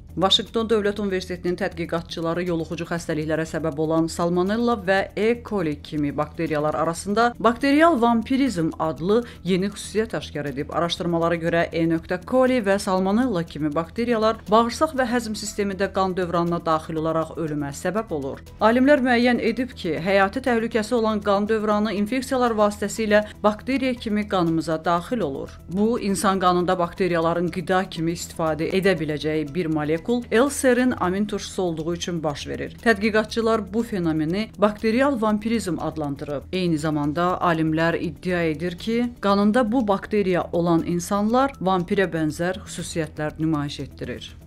Vaşinqton Dövlət Universitetinin tədqiqatçıları yoluxucu xəstəliklərə səbəb olan salmonella və E. coli kimi bakteriyalar arasında bakterial vampirizm adlı yeni xüsusiyyət aşkar edib. Araşdırmalara görə E. coli və salmonella kimi bakteriyalar bağırsaq və həzm sistemində qan dövranına daxil olaraq ölümə səbəb olur. Alimlər müəyyən edib ki, həyati təhlükəsi olan qan dövranı infeksiyalar vasitəsilə bakteriya kimi qanımıza daxil olur. Bu, insan qanında bakteriyaların qida kimi istifadə edə biləcəyi bir molekul L-serin amin turşusu olduğu üçün baş verir. Tədqiqatçılar bu fenomeni bakterial vampirizm adlandırıb. Eyni zamanda alimlər iddia edir ki, qanında bu bakteriya olan insanlar vampirə bənzər xüsusiyyətlər nümayiş etdirir.